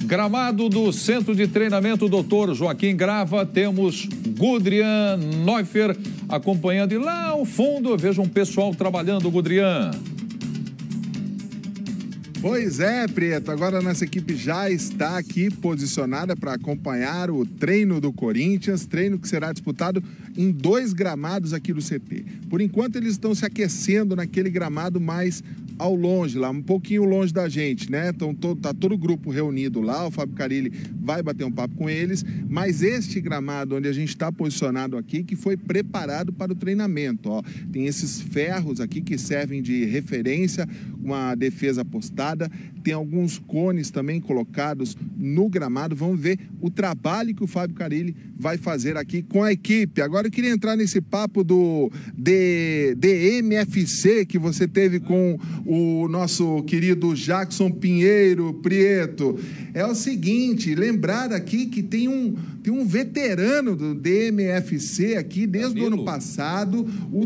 Gramado do Centro de Treinamento Dr. Joaquim Grava, temos Gudrian Neuffer acompanhando. E lá ao fundo eu vejo um pessoal trabalhando, Gudrian. Pois é, Preto, agora a nossa equipe já está aqui posicionada para acompanhar o treino do Corinthians, treino que será disputado em 2 gramados aqui do CT. Por enquanto eles estão se aquecendo naquele gramado mais ao longe, lá um pouquinho longe da gente, né? Então tá todo o grupo reunido lá, o Fábio Carilli vai bater um papo com eles, mas este gramado onde a gente está posicionado aqui, que foi preparado para o treinamento, ó, tem esses ferros aqui que servem de referência, uma defesa postada, tem alguns cones também colocados no gramado. Vamos ver o trabalho que o Fábio Carilli vai fazer aqui com a equipe. Agora eu queria entrar nesse papo do DMFC que você teve com o nosso querido Jackson Pinheiro, Prieto. É o seguinte, lembrar aqui que tem um veterano do DMFC aqui desde o ano passado, o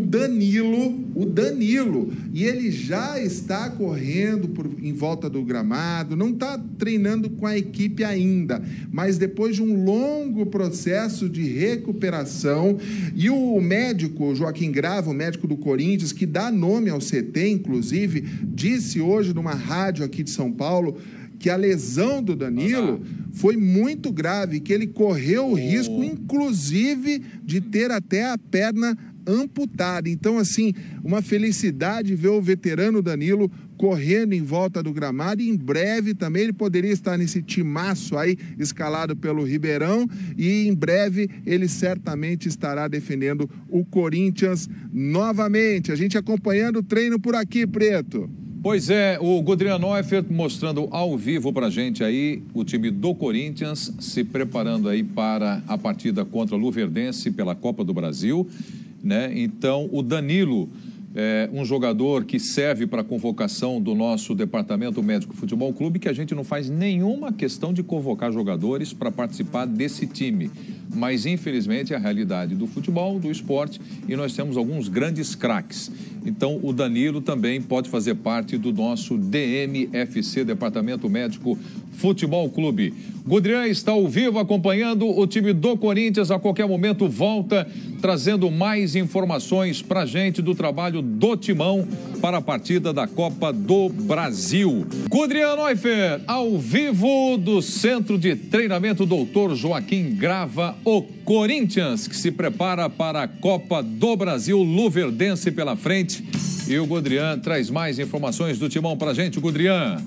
Danilo, e ele já está correndo em volta do gramado, não está treinando com a equipe ainda, mas depois de um longo processo de recuperação, e o médico Joaquim Grava, o médico do Corinthians, que dá nome ao CT, inclusive, disse hoje numa rádio aqui de São Paulo que a lesão do Danilo foi muito grave, que ele correu o risco, inclusive, de ter até a perna amputada. Então, assim, uma felicidade ver o veterano Danilo correndo em volta do gramado, e em breve também ele poderia estar nesse timaço aí, escalado pelo Ribeirão, e em breve ele certamente estará defendendo o Corinthians novamente. A gente acompanhando o treino por aqui, Preto. Pois é, o Gudrian Neuffer mostrando ao vivo pra gente aí o time do Corinthians se preparando aí para a partida contra o Luverdense pela Copa do Brasil, né? Então, o Danilo é um jogador que serve para a convocação do nosso Departamento Médico Futebol Clube, que a gente não faz nenhuma questão de convocar jogadores para participar desse time. Mas, infelizmente, é a realidade do futebol, do esporte, e nós temos alguns grandes craques. Então, o Danilo também pode fazer parte do nosso DMFC, Departamento Médico Futebol Clube. Gudrian está ao vivo acompanhando o time do Corinthians. A qualquer momento volta trazendo mais informações para a gente do trabalho do Timão para a partida da Copa do Brasil. Gudrian Neuffer, ao vivo do Centro de Treinamento Dr. Joaquim Grava, o Corinthians, que se prepara para a Copa do Brasil, Luverdense pela frente. E o Gudrian traz mais informações do Timão para a gente. Gudrian.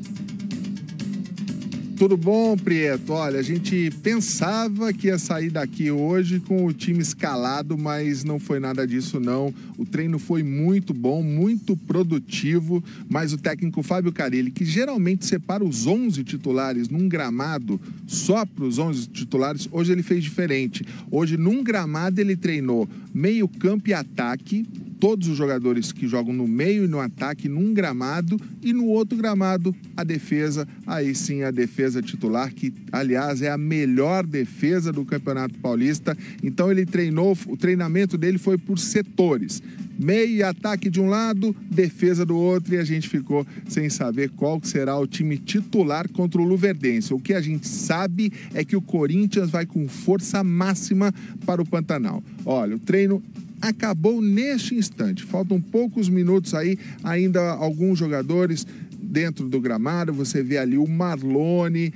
Tudo bom, Prieto? Olha, a gente pensava que ia sair daqui hoje com o time escalado, mas não foi nada disso, não. O treino foi muito bom, muito produtivo, mas o técnico Fábio Carilli, que geralmente separa os 11 titulares num gramado só para os 11 titulares, hoje ele fez diferente. Hoje, num gramado, ele treinou meio campo e ataque, todos os jogadores que jogam no meio e no ataque num gramado, e no outro gramado a defesa, aí sim a defesa titular, que aliás é a melhor defesa do Campeonato Paulista. Então ele treinou, o treinamento dele foi por setores, meio e ataque de um lado, defesa do outro, e a gente ficou sem saber qual será o time titular contra o Luverdense. O que a gente sabe é que o Corinthians vai com força máxima para o Pantanal. Olha, o treino acabou neste instante, faltam poucos minutos aí, ainda alguns jogadores dentro do gramado. Você vê ali o Marlone,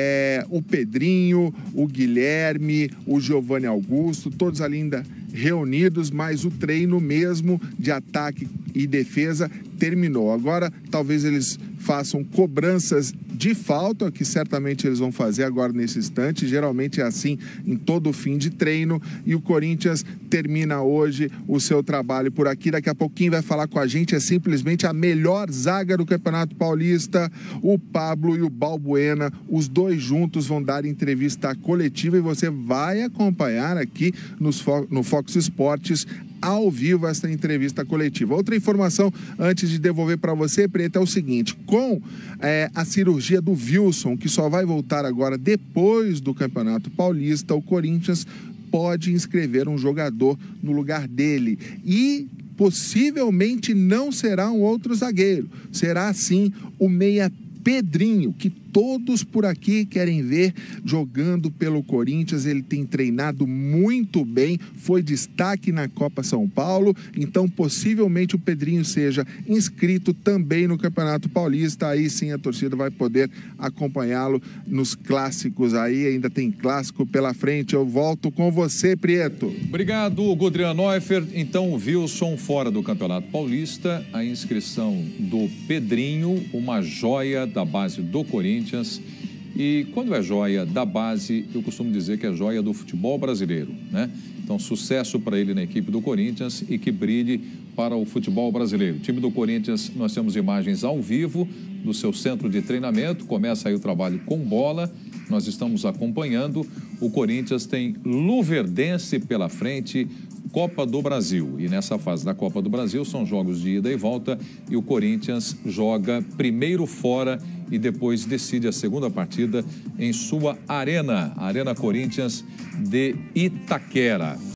o Pedrinho, o Guilherme, o Giovanni Augusto, todos ali ainda reunidos, mas o treino mesmo de ataque e defesa terminou. Agora talvez eles façam cobranças de falta, que certamente eles vão fazer agora nesse instante. Geralmente é assim em todo fim de treino, e o Corinthians termina hoje o seu trabalho por aqui. Daqui a pouquinho vai falar com a gente, é simplesmente a melhor zaga do Campeonato Paulista, o Pablo e o Balbuena, os dois juntos vão dar entrevista coletiva, e você vai acompanhar aqui no Fox Sports ao vivo essa entrevista coletiva. Outra informação antes de devolver para você, Preto, é o seguinte: com a cirurgia do Wilson, que só vai voltar agora depois do Campeonato Paulista, o Corinthians pode inscrever um jogador no lugar dele, e possivelmente não será um outro zagueiro, será sim o meia Pedrinho, que todos por aqui querem ver jogando pelo Corinthians. Ele tem treinado muito bem, foi destaque na Copa São Paulo, então possivelmente o Pedrinho seja inscrito também no Campeonato Paulista. Aí sim a torcida vai poder acompanhá-lo nos clássicos aí, ainda tem clássico pela frente. Eu volto com você, Prieto. Obrigado, Godrian Neufert. Então, o Wilson fora do Campeonato Paulista, a inscrição do Pedrinho, uma joia da base do Corinthians. E quando é joia da base, eu costumo dizer que é joia do futebol brasileiro, né? Então, sucesso para ele na equipe do Corinthians e que brilhe para o futebol brasileiro. O time do Corinthians, nós temos imagens ao vivo do seu centro de treinamento, começa aí o trabalho com bola, nós estamos acompanhando. O Corinthians tem Luverdense pela frente, Copa do Brasil. E nessa fase da Copa do Brasil são jogos de ida e volta e o Corinthians joga primeiro fora e depois decide a segunda partida em sua arena, Arena Corinthians de Itaquera.